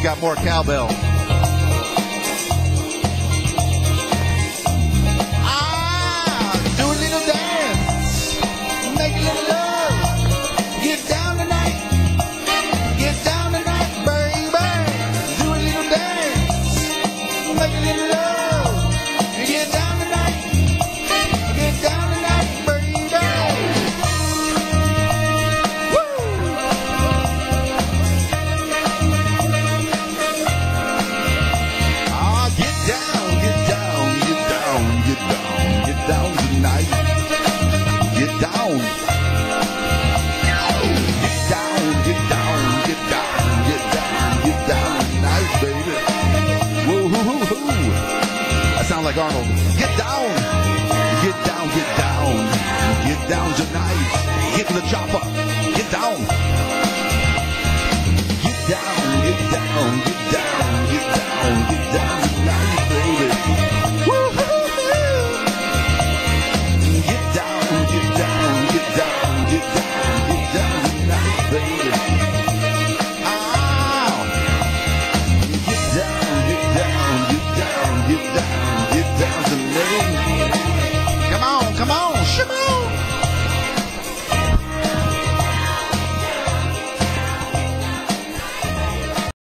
got more cowbell. Do a little dance, make a little love, get down tonight, baby. Do a little dance, make a little love, get down tonight, baby. Woo! Ah, get down tonight. Get down. Get down tonight, baby. Woo hoo hoo hoo. That sounds like Arnold. Get down tonight. Get to the chopper.